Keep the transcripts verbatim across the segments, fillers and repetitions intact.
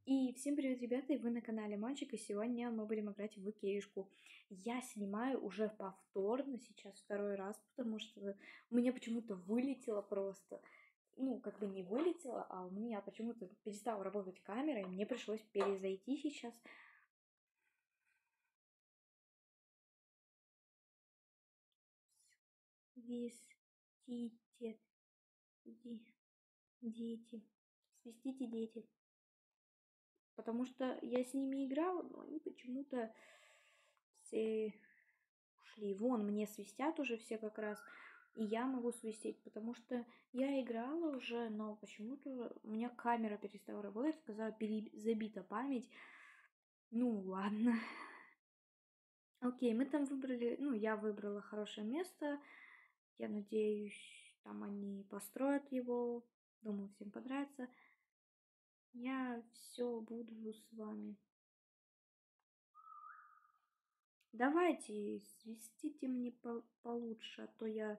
И всем привет, ребята, и вы на канале Мальчик, и сегодня мы будем играть в Икеюшку. Я снимаю уже повторно, сейчас второй раз, потому что у меня почему-то вылетело просто, ну, как бы не вылетело, а у меня почему-то перестала работать камера, и мне пришлось перезайти сейчас. Свистите, дети, свистите, дети. Потому что я с ними играла, но они почему-то все ушли. Вон, мне свистят уже все как раз, и я могу свистеть, потому что я играла уже, но почему-то у меня камера перестала работать, сказала, перезабита память. Ну, ладно. Окей, мы там выбрали, ну, я выбрала хорошее место. Я надеюсь, там они построят его. Думаю, всем понравится. Я все буду с вами. Давайте, свистите мне по получше, а то я...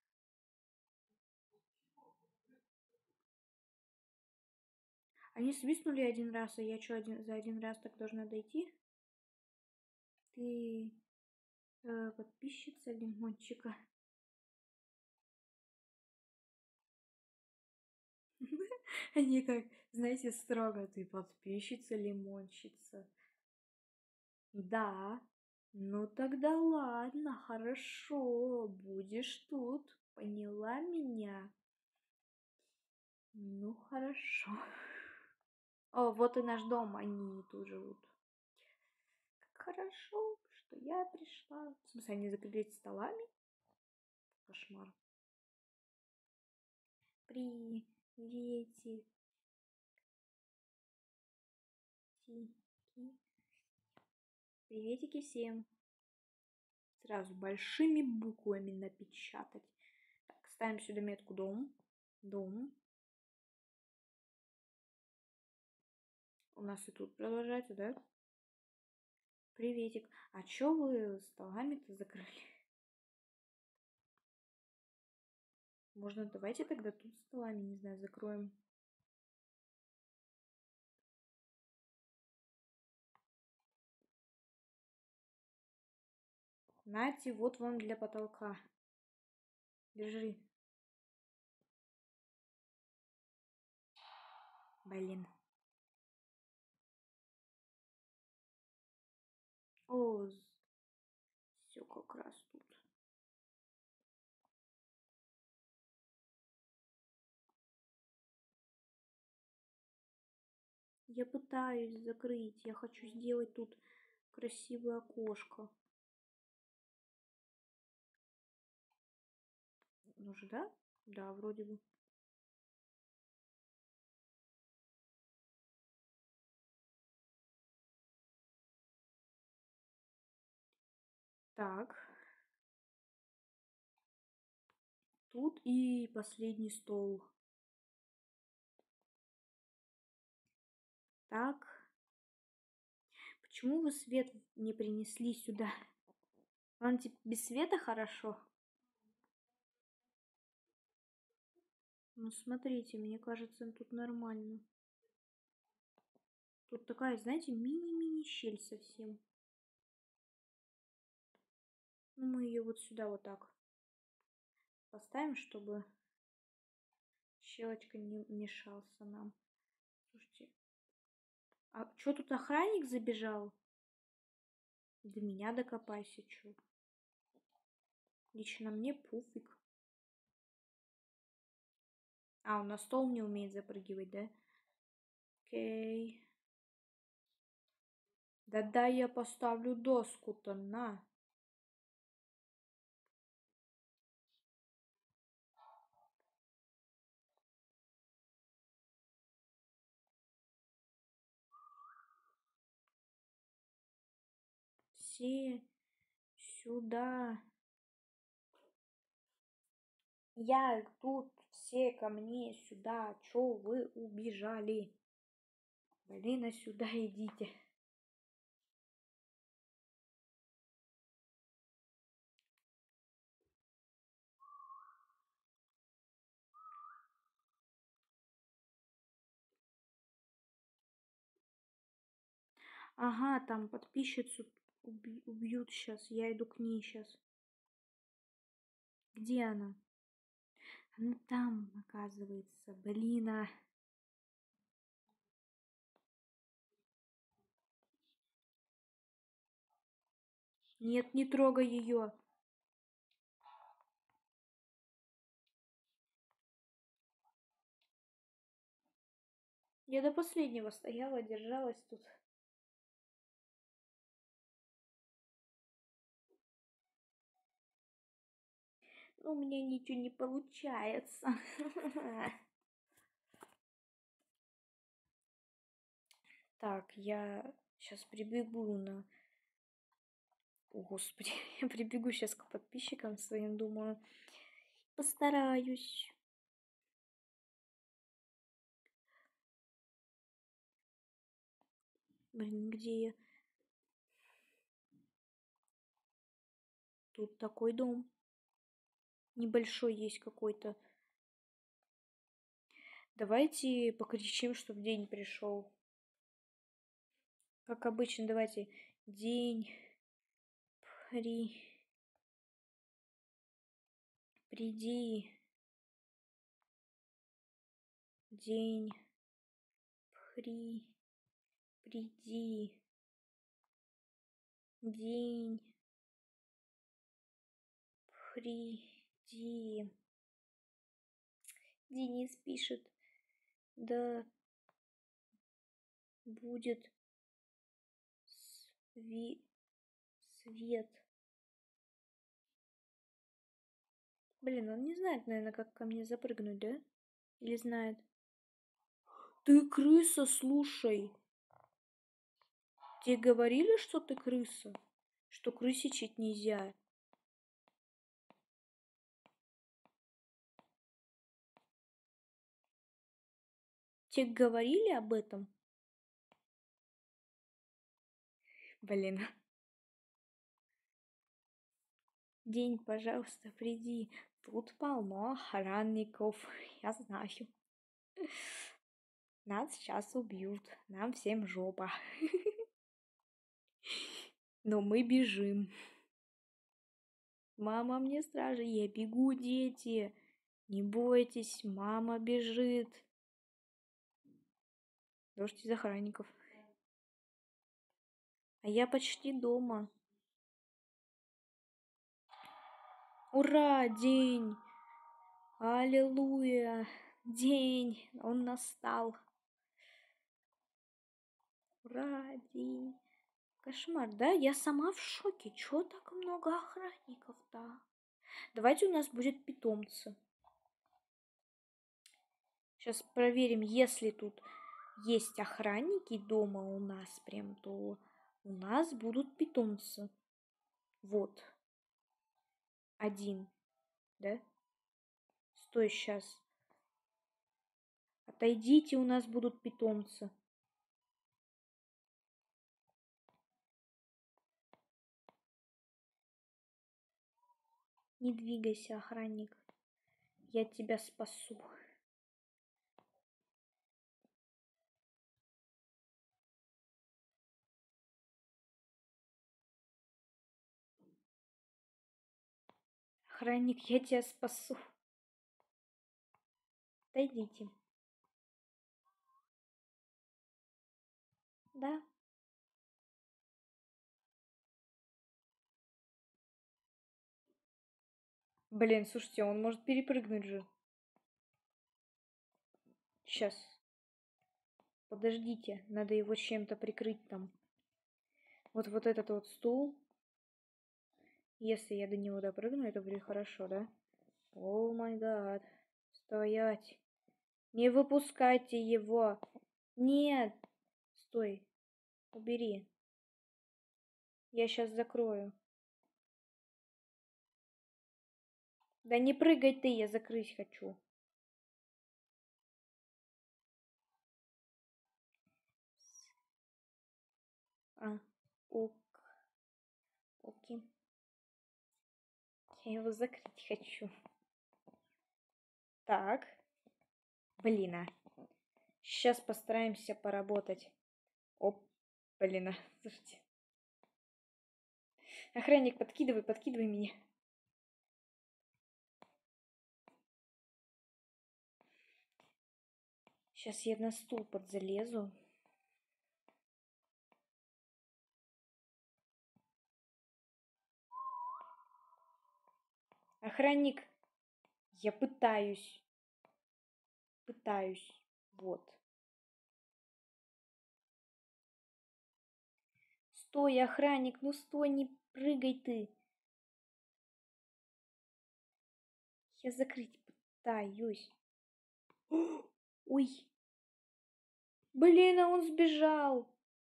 Они свистнули один раз, а я что, один, за один раз так должна дойти? Ты э, подписчица Лимончика. Они как, знаете, строго, ты подписчица Лимончица. Да, ну тогда ладно, хорошо, будешь тут, поняла меня? Ну хорошо. О, вот и наш дом, они тут живут. Как хорошо, что я пришла. В смысле, они закрылись столами? Кошмар. Приветики. Приветики всем. Сразу большими буквами напечатать. Так, ставим сюда метку дом. Дом. У нас и тут продолжается, да? Приветик. А чё вы столами-то закрыли? Можно давайте тогда тут столами, не знаю, закроем. Нате, вот вам для потолка. Держи. Блин. О, все как раз тут. Я пытаюсь закрыть. Я хочу сделать тут красивое окошко. Ну же, да? Да, вроде бы. Так. Тут и последний стол. Так. Почему вы свет не принесли сюда? Вам типа без света хорошо? Ну смотрите, мне кажется, тут нормально. Тут такая, знаете, мини-мини щель совсем. Ну мы ее вот сюда вот так поставим, чтобы щелочка не мешался нам. Слушайте, а что тут охранник забежал? До меня докопайся, чё. Лично мне пуфик. А, он на стол не умеет запрыгивать, да? Окей. Да-да, я поставлю доску-то, на. Все сюда. Я тут, все ко мне сюда. Чё вы убежали? Блин, а сюда идите. Ага, там подписчицу уби- убьют сейчас. Я иду к ней сейчас. Где она? Она там, оказывается. Блин, а. Нет, не трогай ее. Я до последнего стояла, держалась тут. Но у меня ничего не получается. Так, я сейчас прибегу на... О, Господи, я прибегу сейчас к подписчикам своим, думаю. Постараюсь. Блин, где я? Тут такой дом. Небольшой есть какой-то. Давайте покричим, чтобы день пришел. Как обычно, давайте. День. При... Приди. День. При... Приди. День. Приди. Денис пишет. Да будет сви... свет. Блин, он не знает, наверное, как ко мне запрыгнуть, да? Или знает? Ты крыса, слушай. Тебе говорили, что ты крыса? Что крысичить нельзя? Тебе говорили об этом? Блин. День, пожалуйста, приди. Тут полно охранников. Я знаю. Нас сейчас убьют. Нам всем жопа. Но мы бежим. Мама, мне страшно. Я бегу, дети. Не бойтесь, мама бежит. Дождь из охранников. А я почти дома. Ура, день! Аллилуйя! День! Он настал. Ура, день! Кошмар, да? Я сама в шоке. Чего так много охранников-то? Давайте у нас будет питомцы. Сейчас проверим, если тут есть охранники дома у нас прям, то у нас будут питомцы. Вот. Один. Да? Стой, сейчас. Отойдите, у нас будут питомцы. Не двигайся, охранник. Я тебя спасу. Охранник, я тебя спасу. Отойдите. Да? Блин, слушайте, он может перепрыгнуть же. Сейчас. Подождите, надо его чем-то прикрыть там. Вот вот этот вот стул. Если я до него допрыгну, это будет хорошо, да? О май гад. Стоять. Не выпускайте его. Нет. Стой. Убери. Я сейчас закрою. Да не прыгай ты, я закрыть хочу. А, ок. Окей. Я его закрыть хочу. Так. Блин, а. Сейчас постараемся поработать. Оп. Блин, а, слушайте. Охранник, подкидывай, подкидывай меня. Сейчас я на стул подзалезу. Охранник, я пытаюсь. Пытаюсь. Вот. Стой, охранник, ну стой, не прыгай ты. Я закрыть пытаюсь. Ой. Блин, а он сбежал.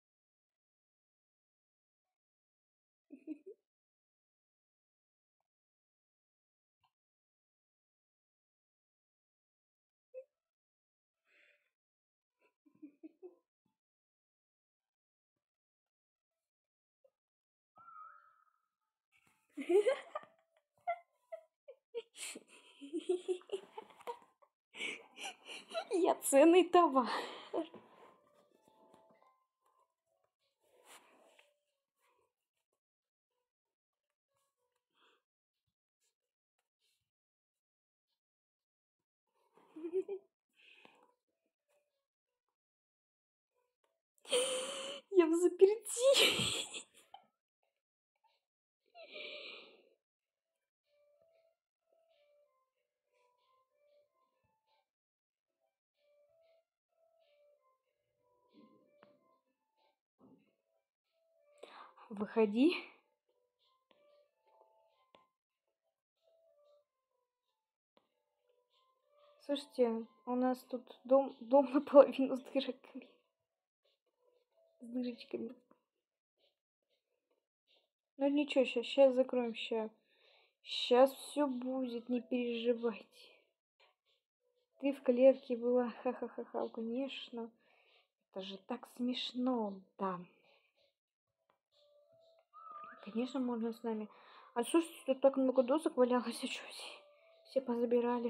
Я ценный товар. Я в заперти. Выходи. Слушайте, у нас тут дом, дом наполовину с дырочками. С дырочками. Ну ничего, сейчас, сейчас закроем, сейчас. Сейчас все будет, не переживайте. Ты в клетке была, ха-ха-ха-ха, конечно. Это же так смешно, да. Конечно, можно с нами. А слушайте, тут так много досок валялось, а что все, все позабирали?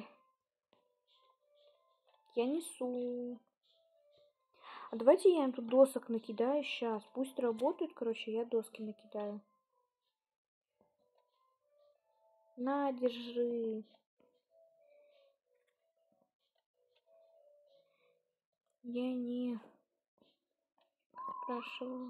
Я несу. А давайте я им тут досок накидаю сейчас. Пусть работают, короче, я доски накидаю. На, держи. Я не спрашивала.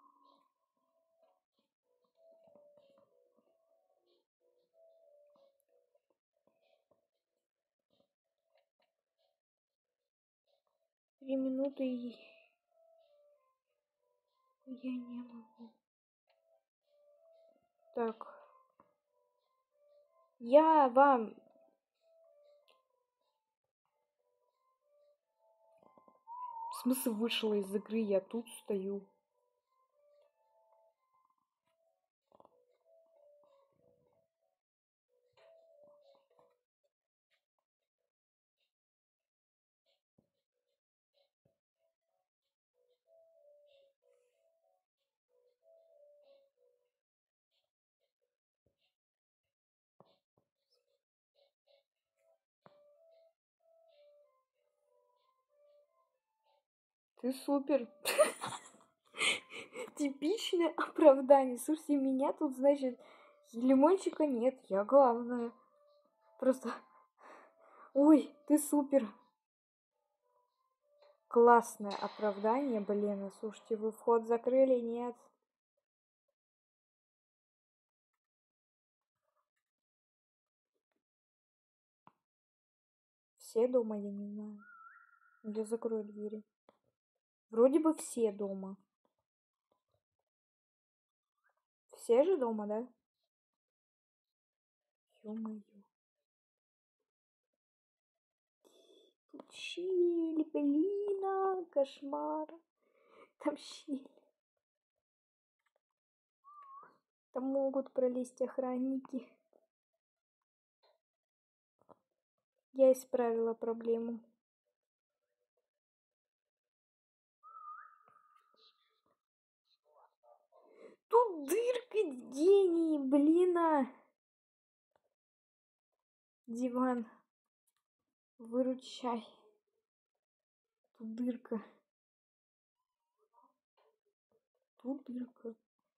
Три минуты и я не могу. Так. Я вам... В смысле вышла из игры? Я тут стою. Ты супер. Типичное оправдание. Слушайте, меня тут, значит, лимончика нет. Я главная. Просто... Ой, ты супер. Классное оправдание, блин. Слушайте, вы вход закрыли? Нет. Все дома, я не знаю. Я закрою двери. Вроде бы все дома. Все же дома, да? Ё-моё. Тут щель, блин, кошмар. Там щель. Там могут пролезть охранники. Я исправила проблему. Тут дырка, гений, блин. Диван, выручай. Тут дырка. Тут дырка.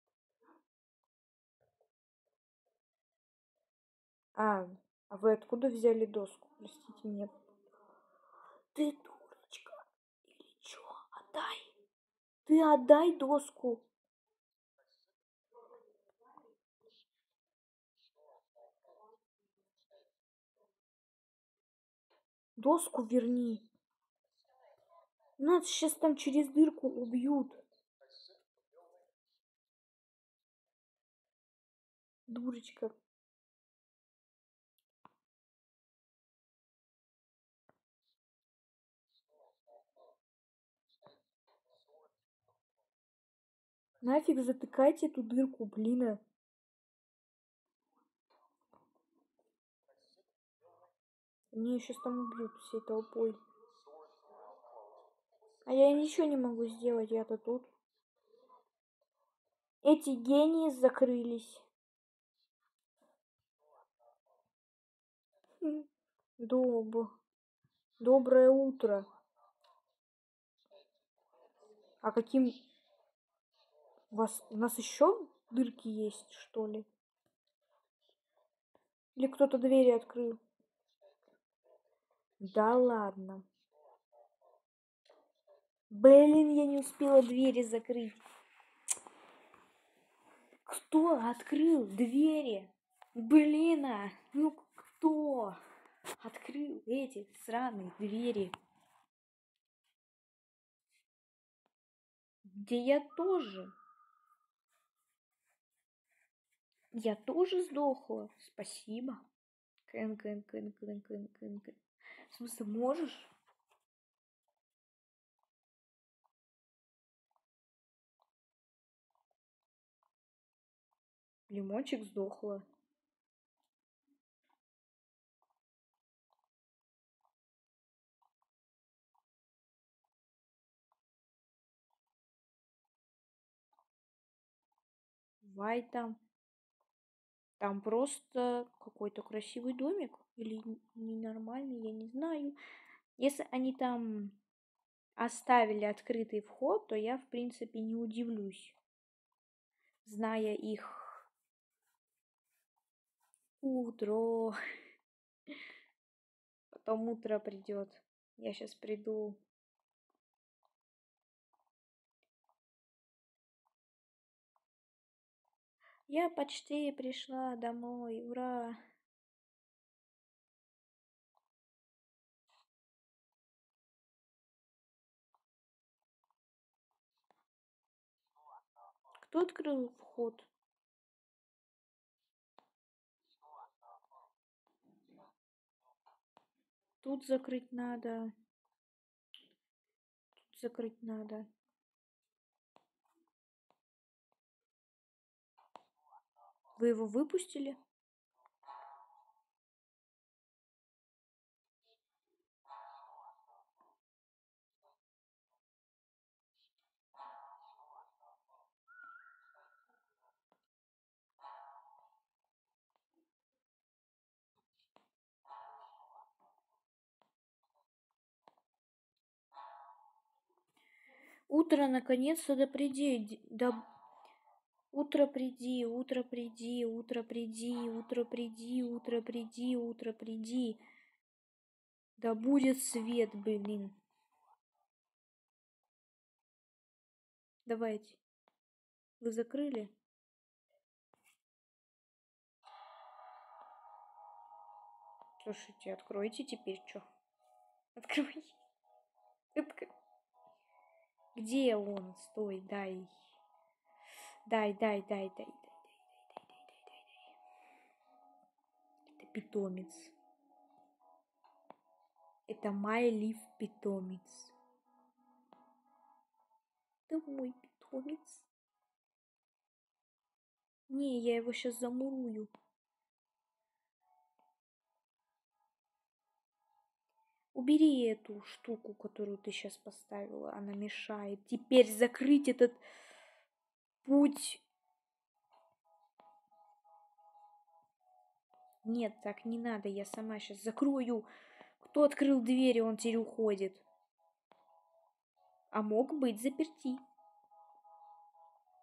А, а вы откуда взяли доску? Простите меня. Ты дурочка. Или чё? Отдай. Ты отдай доску. Доску верни. Нас сейчас там через дырку убьют. Дурочка. Нафиг затыкайте эту дырку, блин. Мне сейчас там убьют всей толпой. А я ничего не могу сделать, я-то тут. Эти гении закрылись. Доб. Доброе утро. А каким... У вас... У нас еще дырки есть, что ли? Или кто-то двери открыл? Да ладно. Блин, я не успела двери закрыть. Кто открыл двери? Блин, а, ну кто открыл эти сраные двери? Где я тоже. Я тоже сдохла. Спасибо. Кэн, кэн, кэн, кэн, кэн, кэн, кэн. В смысле, можешь? Лимончик сдохла. Вай там. Там просто какой-то красивый домик. Или ненормальный, я не знаю. Если они там оставили открытый вход, то я, в принципе, не удивлюсь, зная их. Утро. Потом утро придет. Я сейчас приду. Я почти пришла домой. Ура! Кто открыл вход? Тут закрыть надо. Тут закрыть надо. Вы его выпустили? Утро наконец-то да приди. Да... Утро приди, утро приди, утро приди, утро приди, утро приди, утро приди. Да будет свет, блин. Давайте. Вы закрыли? Слушайте, откройте теперь, что? Открой. Открой. Где он? Стой, дай. Дай, дай, дай, дай, дай, дай, дай, дай, дай, дай, дай. Это питомец. Это май-лив питомец. Это мой питомец. Не, я его сейчас замурую. Убери эту штуку, которую ты сейчас поставила. Она мешает. Теперь закрыть этот путь. Нет, так не надо. Я сама сейчас закрою. Кто открыл двери, он теперь уходит. А мог быть заперти.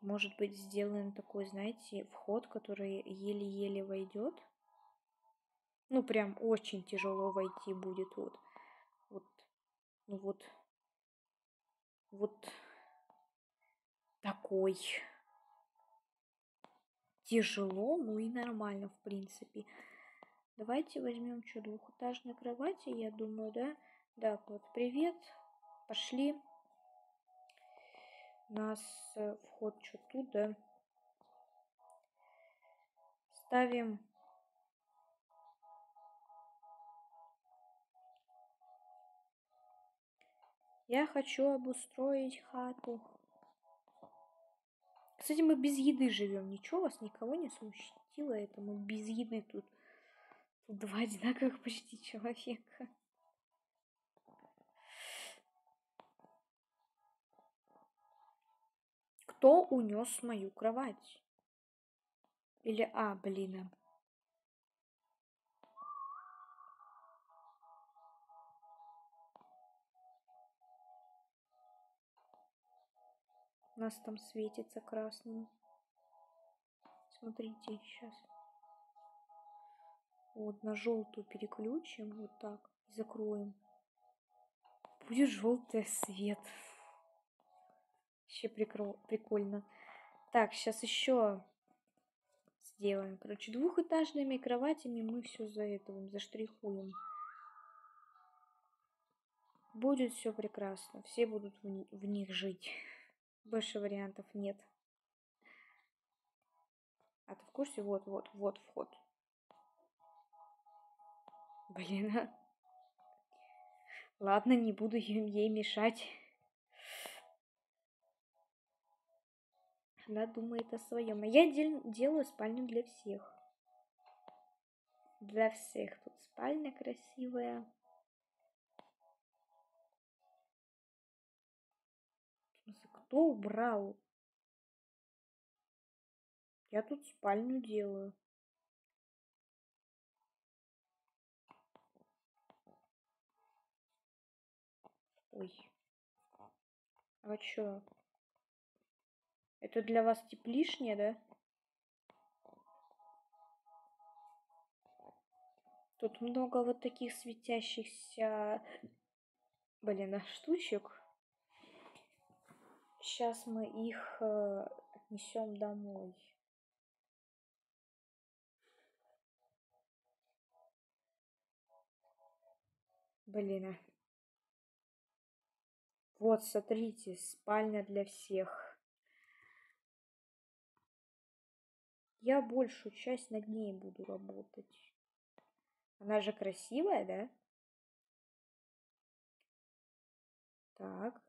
Может быть, сделаем такой, знаете, вход, который еле-еле войдет. Ну, прям очень тяжело войти будет. Вот. Вот. Ну вот. Вот такой. Тяжело, ну и нормально, в принципе. Давайте возьмем что, двухэтажной кровати, я думаю, да? Да, вот, привет. Пошли. У нас э, вход что тут, да? Ставим. Я хочу обустроить хату. Кстати, мы без еды живем. Ничего, вас никого не смущало это? Мы без еды тут. Тут два одинаковых почти человека. Кто унес мою кровать? Или, а, блин. У нас там светится красным. Смотрите, сейчас. Вот на желтую переключим, вот так, и закроем. Будет желтый свет. Вообще прикро... прикольно. Так, сейчас еще сделаем. Короче, двухэтажными кроватями мы все за это заштрихуем. Будет все прекрасно. Все будут в, в них жить. Больше вариантов нет. А ты в курсе? Вот, вот, вот вход. Блин. А. Ладно, не буду ей мешать. Она думает о своем. А я дел делаю спальню для всех. Для всех. Тут спальня красивая. Кто убрал? Я тут спальню делаю. Ой. А чё? Это для вас теплишнее, да? Тут много вот таких светящихся, блин, штучек. Сейчас мы их э, отнесем домой. Блин. Вот, смотрите, спальня для всех. Я большую часть над ней буду работать. Она же красивая, да? Так.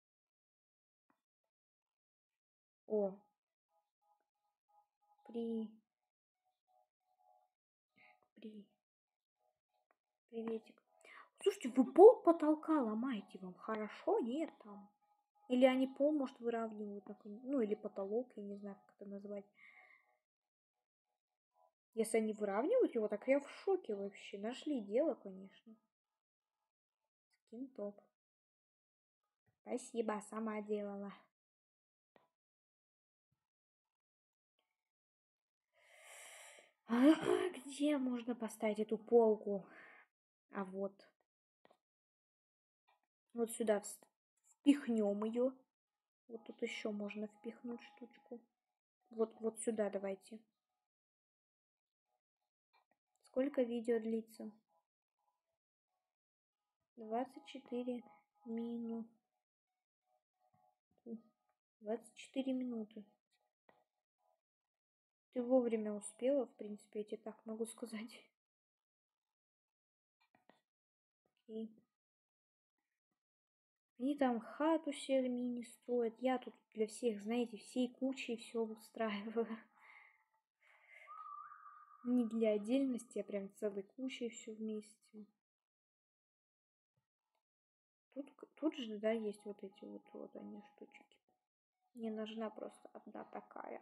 О. При... При... Приветик. Слушайте, вы пол потолка ломаете, вам хорошо? Нет там. Или они пол, может, выравнивают, ну, или потолок, я не знаю, как это назвать. Если они выравнивают его, так я в шоке вообще. Нашли дело, конечно. Скин топ. Спасибо, сама делала. А где можно поставить эту полку? А вот. Вот сюда впихнем ее. Вот тут еще можно впихнуть штучку. Вот, вот сюда давайте. Сколько видео длится? двадцать четыре минуты. двадцать четыре минуты. Ты вовремя успела, в принципе, я тебе так могу сказать. И они там хату себе мини строят. Я тут для всех, знаете, всей кучей все устраиваю. Не для отдельности, а прям целой кучей все вместе. Тут, тут же, да, есть вот эти вот, вот они штучки. Мне нужна просто одна такая.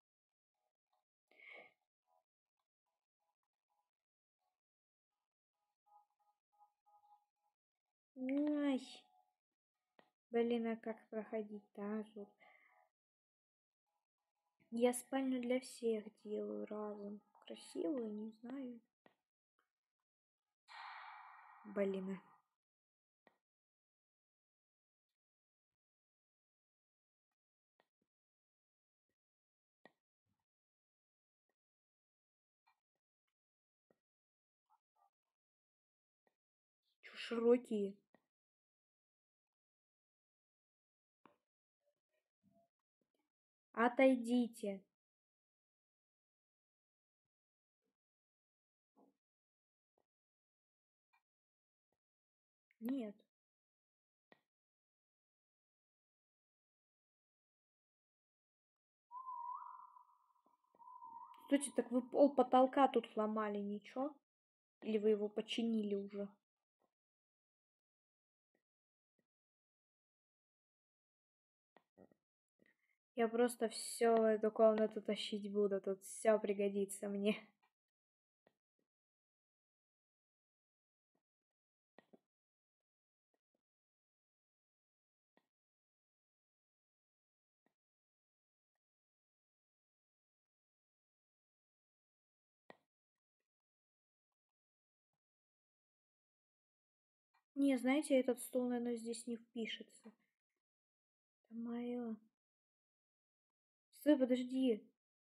Ай. Блин, а как проходить-то, а, тут? Я спальню для всех делаю разом. Красивую, не знаю. Блин. Чё широкие? Отойдите. Нет. Слушайте, так вы пол потолка тут сломали, ничего? Или вы его починили уже? Я просто все эту комнату тащить буду, тут все пригодится мне. Не, знаете, этот стол, наверное, здесь не впишется. Это мое. Стой, подожди.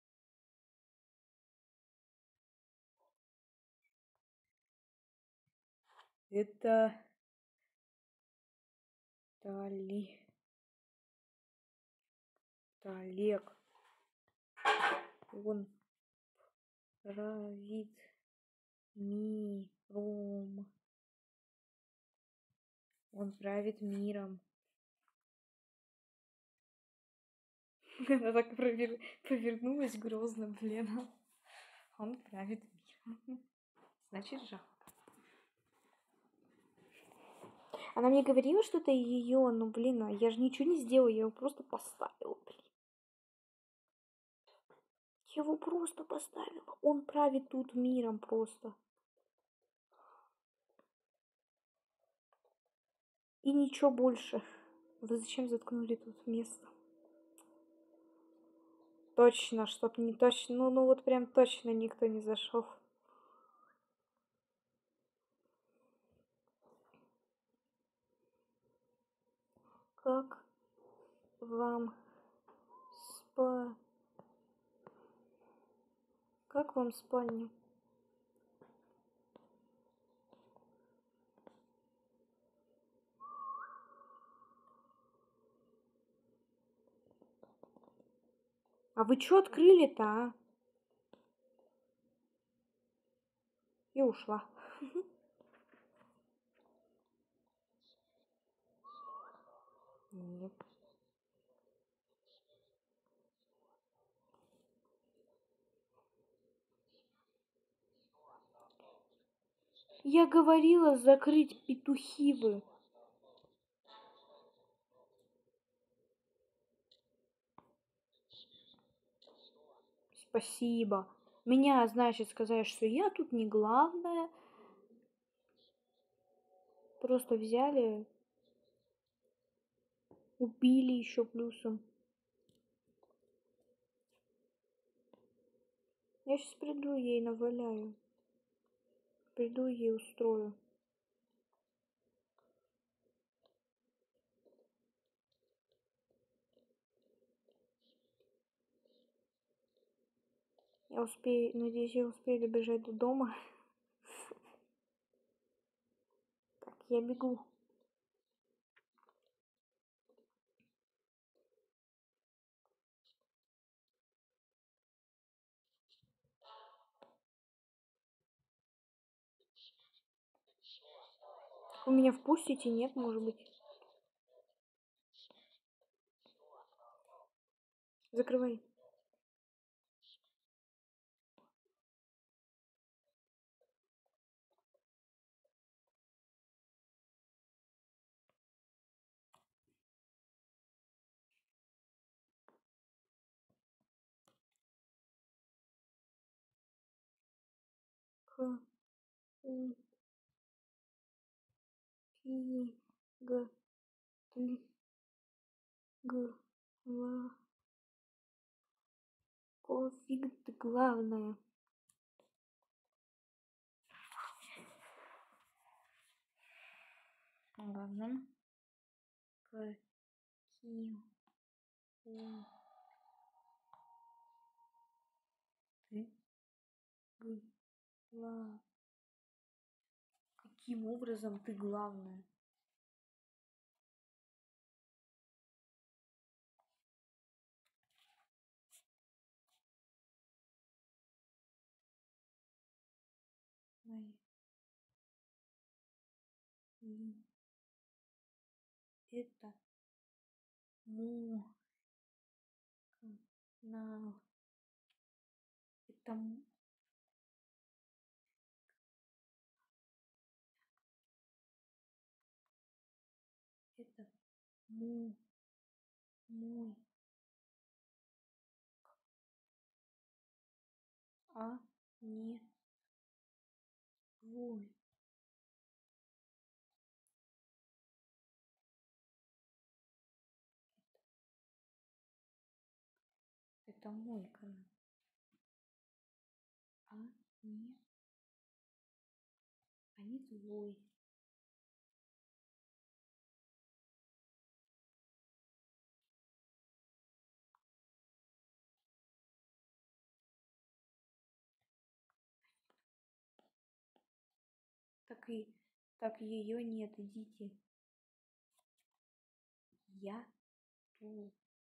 Это... Тали... Талек. Он правит миром. Он правит миром. Она так провер... повернулась грозно, блин. Он правит миром. Значит, жах. Она мне говорила, что это ее, ну блин, а я же ничего не сделала, я его просто поставила, блин. Я его просто поставила. Он правит тут миром просто. И ничего больше. Вы зачем заткнули тут место? Точно, чтоб не точно. Ну, ну вот прям точно никто не зашел. Как вам спа... Как вам спальня? А вы чё открыли-то, а? И ушла. Нет. Я говорила закрыть петухи вы. Спасибо. Меня, значит, сказать, что я тут не главная. Просто взяли, убили еще плюсом. Я сейчас приду ей наваляю. Приду ей устрою. Я успею, надеюсь, я успею добежать до дома. Так, я бегу. Вы меня впустите? Нет, может быть. Закрывай. К. У. Пи. Г. Т. Г. Л. Какого фига ты главное? Ладно. Каким ты глав... Каким образом ты главное? Ой. Это мой канал. Это м- это мой мой а не твой. Это мой канал, а не а не твой. Так и так ее нет, идите. Я тут.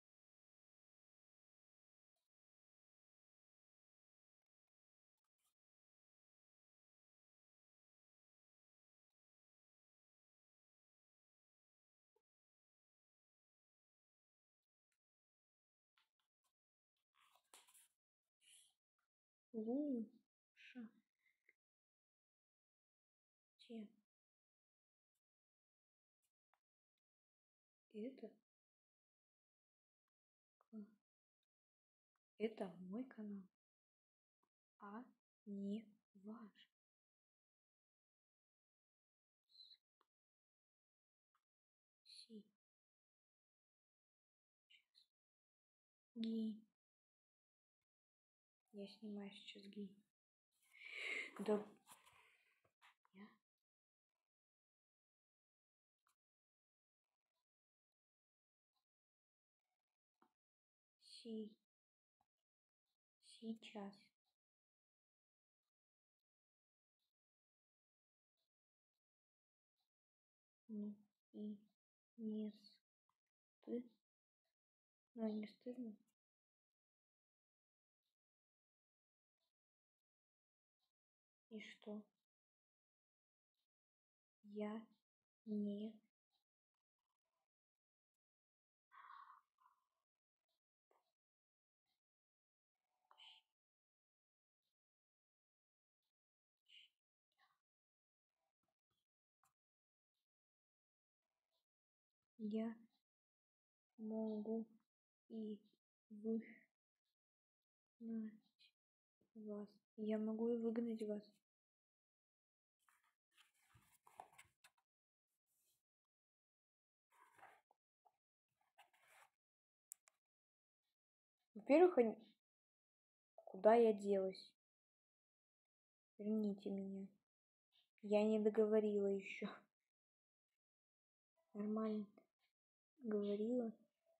Луша. Че? Это к- это мой канал, а не ваш. Си. Ги. Я снимаю сейчас ги. Да. Я? Си. Сейчас. Ну и не стыд. Ну не стыдно. И что? Я не я могу и выгнать вас. Я могу и выгнать вас. Во-первых, они... куда я делась? Верните меня. Я не договорила еще. Нормально говорила.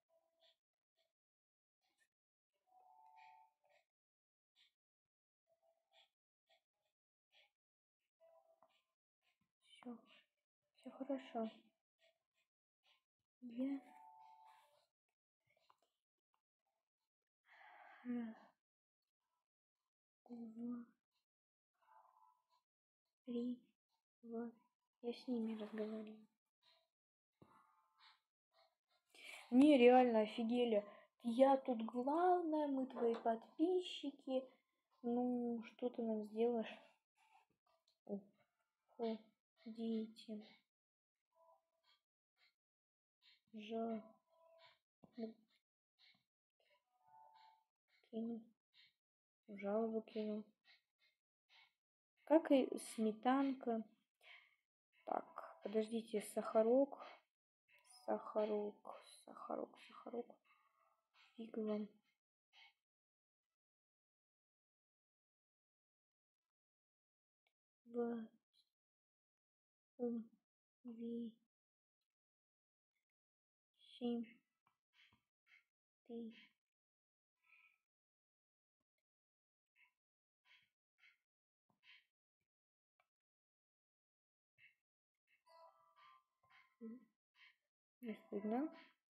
Все, все хорошо. Я раз, два, три, вот. Я с ними разговариваю. Не, реально офигели. Я тут главная, мы твои подписчики. Ну, что ты нам сделаешь? Уходите. Жаль. Кину. Жалобу кину. Как и сметанка. Так, подождите, сахарок. Сахарок. Сахарок, сахарок. Фиг вам. в у ви семь ты не стыдно.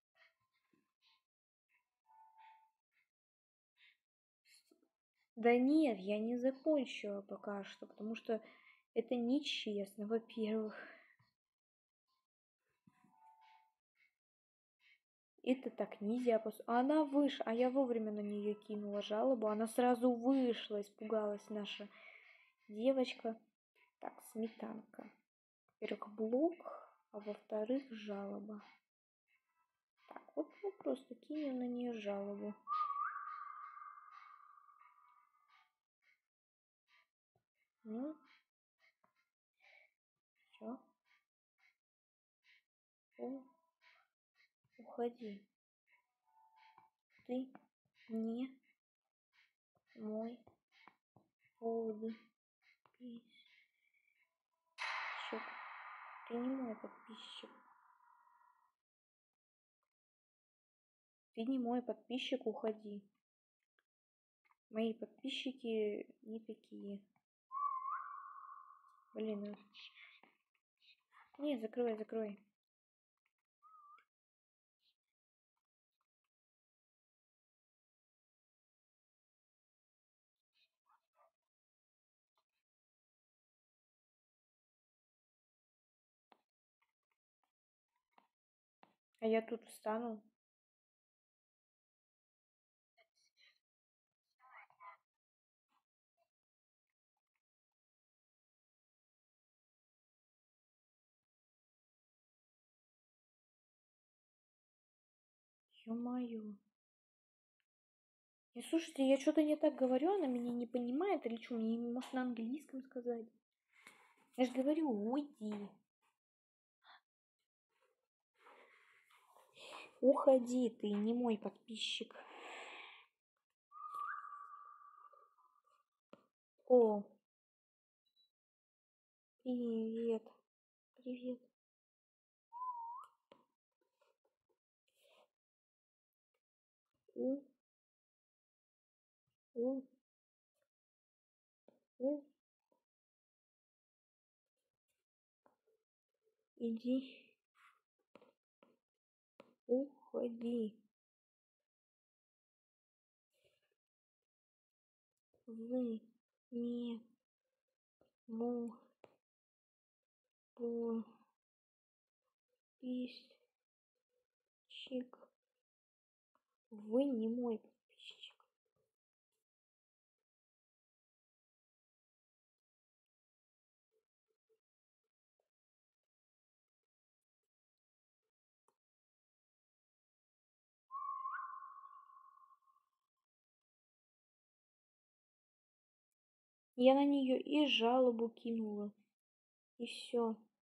Да нет, я не закончила пока что, потому что это нечестно, во-первых. Это так нельзя. пос- А она вышла, а я вовремя на нее кинула жалобу. Она сразу вышла, испугалась наша девочка. Так, сметанка. Во-первых, блок, а во-вторых, жалоба. Так, вот мы просто кинем на нее жалобу. Ну, все. Уходи. Ты не мой подписчик. Ты не мой подписчик. Ты не мой подписчик, уходи. Мои подписчики не такие. Блин, ну... Не, закрывай, закрывай. А я тут встану. Ё-моё. И слушайте, я что-то не так говорю, она меня не понимает или что? Мне, может, на английском сказать? Я же говорю, уйди. Уходи, ты не мой подписчик. О, привет. Привет. У. У. У. Иди. Уходи. Вы не мой подписчик. Вы не мой подписчик. Я на нее и жалобу кинула. И все.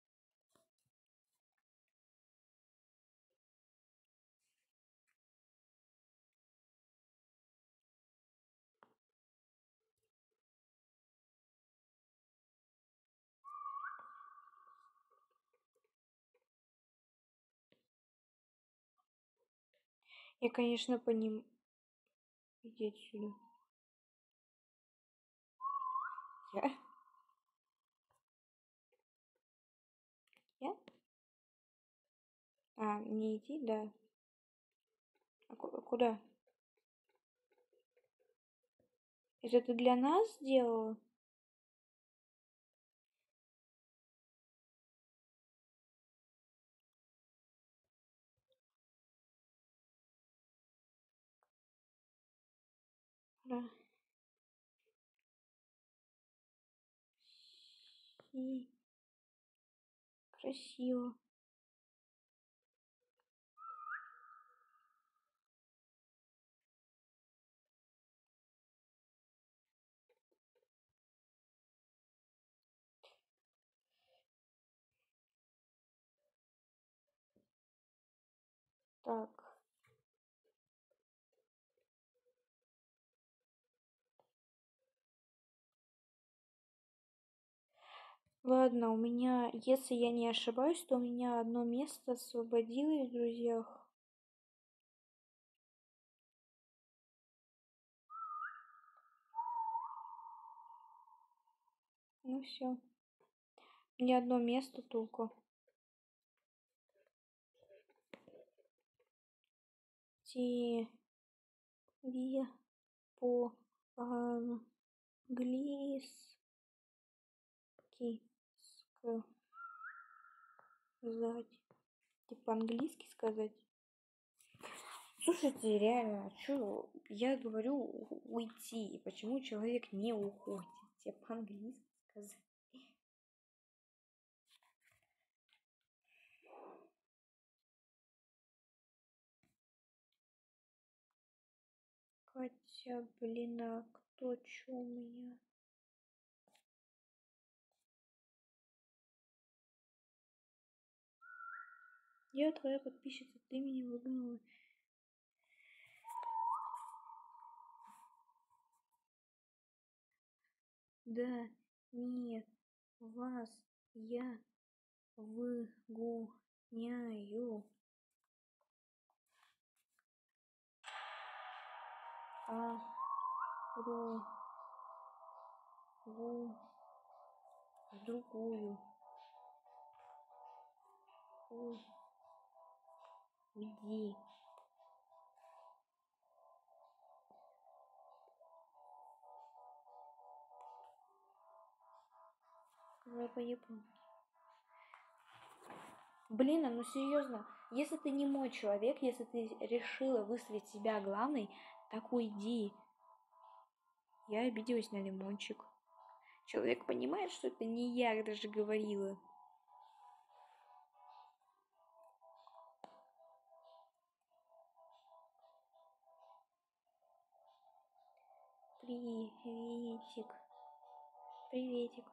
Я, конечно, поним... Иди отсюда. Я? Я? А, не идти, да. А ку- куда? Это ты для нас сделала? Да. И красиво. Так. Ладно, у меня, если я не ошибаюсь, то у меня одно место освободилось в друзьях. Ну все. Ни одно место только. Тебе по английски сказать. Типа английский сказать. Слушайте, реально, что я говорю уйти? Почему человек не уходит? Тебе по-английски сказать. Хотя, блин, а кто чё у меня? Я твоя подписчица, ты меня выгнала. Да, нет, вас я выгоняю. А ру в другую. Уйди. Давай по-японски. Блин, а ну серьезно, если ты не мой человек, если ты решила выставить себя главной, так уйди. Я обиделась на лимончик. Человек понимает, что это не я даже говорила. Приветик. Приветик.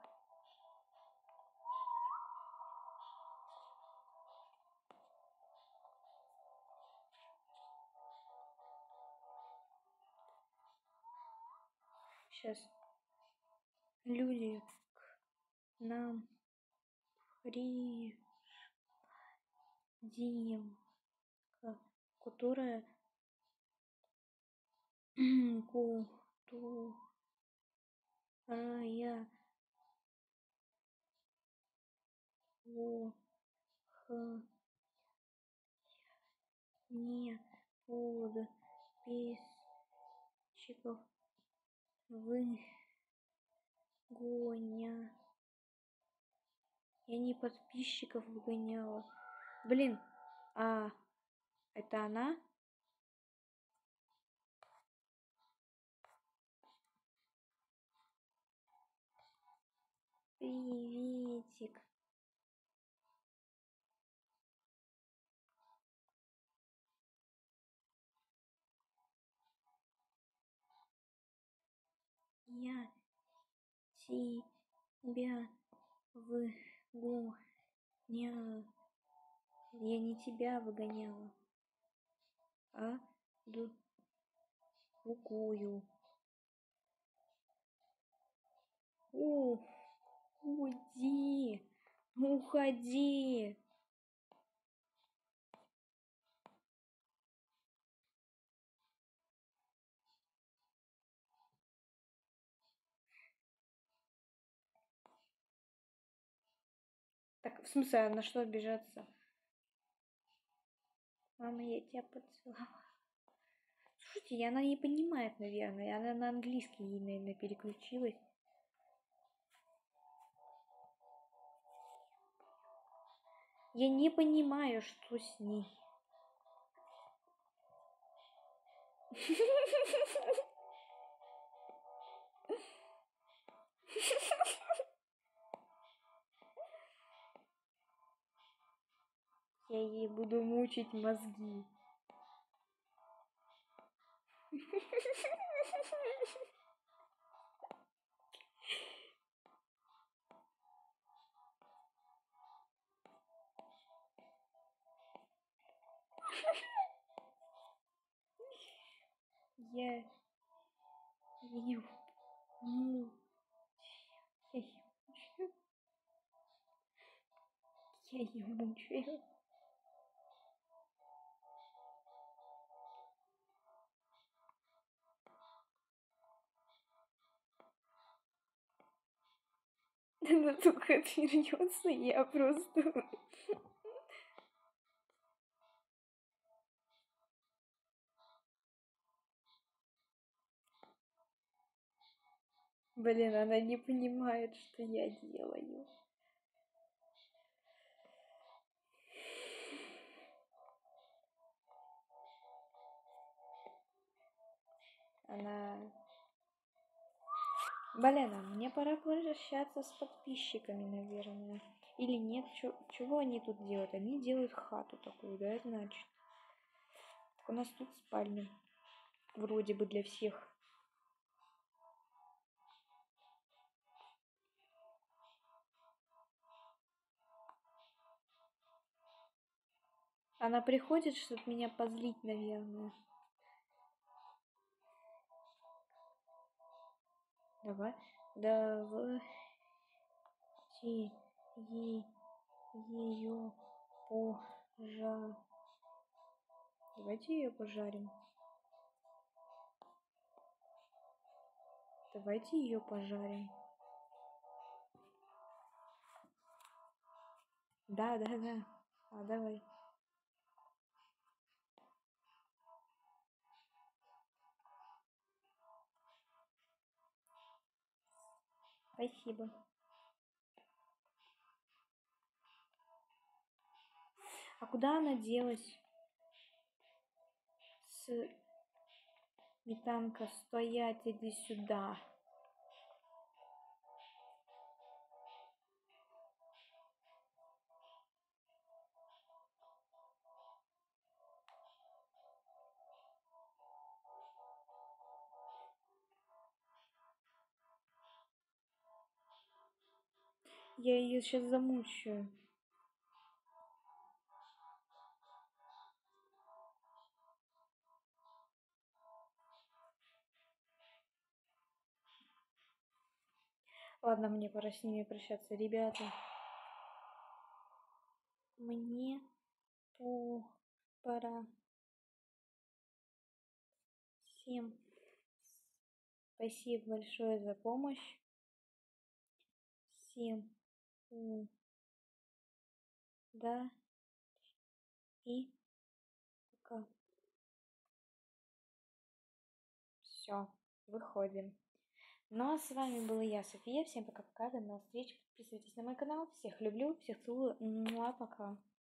Сейчас. Люди к нам приедем, которая которая в не подписчиков выгоня. Я не подписчиков выгоняла. Блин, а это она? Приветик. Я тебя выгоняла. Я не тебя выгоняла, а другую. О, уйди, уходи. Так, в смысле, а на что обижаться? Мама, я тебя поцеловала. Слушайте, и она не понимает, наверное. Она на английский ей, наверное, переключилась. Я не понимаю, что с ней. Я ей буду мучить мозги. Я ее мучаю. ее мучаю. Она только отвернется, я просто... Блин, она не понимает, что я делаю. Она... Блин, а мне пора прощаться с подписчиками, наверное. Или нет? Чё, чего они тут делают? Они делают хату такую, да, значит? Так у нас тут спальня. Вроде бы для всех. Она приходит, чтобы меня позлить, наверное. Давай. Давайте ей ее пожарим. Давайте ее пожарим. Давайте ее пожарим. Да, да, да. А, давай. Спасибо. А куда она делась? Сметанка, стоять, иди сюда. Я ее сейчас замучаю. Ладно, мне пора с ними прощаться, ребята. Мне пора. Всем спасибо большое за помощь. Всем да и пока. Все, выходим. Ну а с вами была я, София. Всем пока-пока, до новых встреч. Подписывайтесь на мой канал. Всех люблю, всех целую. Ну а пока.